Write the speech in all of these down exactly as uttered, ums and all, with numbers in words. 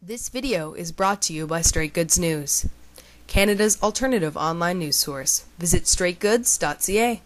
This video is brought to you by Straight Goods News, Canada's alternative online news source. Visit straight goods dot c a.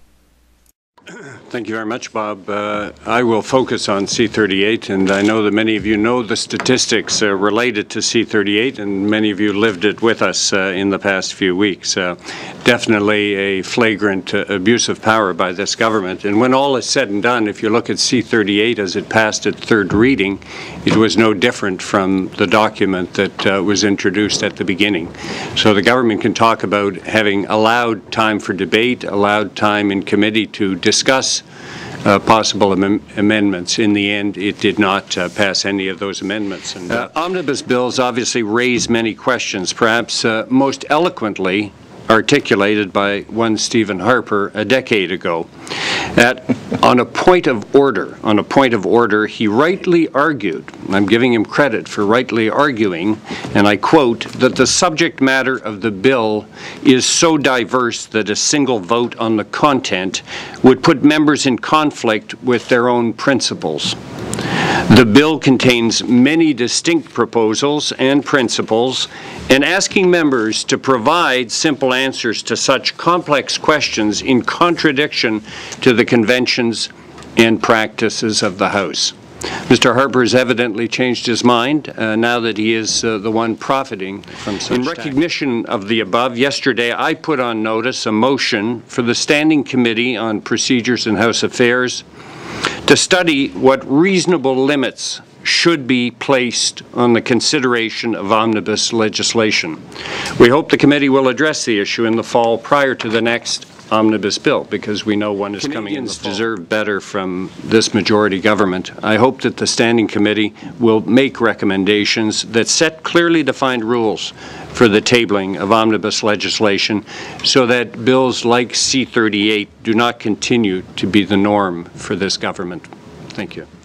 Thank you very much, Bob. Uh, I will focus on C thirty-eight, and I know that many of you know the statistics uh, related to C thirty-eight, and many of you lived it with us uh, in the past few weeks. Uh, definitely a flagrant uh, abuse of power by this government. And when all is said and done, if you look at C thirty-eight as it passed at third reading, it was no different from the document that uh, was introduced at the beginning. So the government can talk about having allowed time for debate, allowed time in committee to discuss discuss uh, possible am amendments. In the end, it did not uh, pass any of those amendments. And uh, omnibus bills obviously raise many questions, perhaps uh, most eloquently articulated by one Stephen Harper a decade ago. That on a point of order, on a point of order, he rightly argued, I'm giving him credit for rightly arguing, and I quote, that the subject matter of the bill is so diverse that a single vote on the content would put members in conflict with their own principles. The bill contains many distinct proposals and principles, and asking members to provide simple answers to such complex questions in contradiction to the conventions and practices of the House. Mister Harper has evidently changed his mind uh, now that he is uh, the one profiting from such. In recognition of the above, yesterday I put on notice a motion for the Standing Committee on Procedures and House Affairs to study what reasonable limits should be placed on the consideration of omnibus legislation. We hope the committee will address the issue in the fall prior to the next omnibus bill, because we know one is Canadians coming in the fall. Deserve better from this majority government. I hope that the Standing Committee will make recommendations that set clearly defined rules for the tabling of omnibus legislation so that bills like C thirty-eight do not continue to be the norm for this government. Thank you.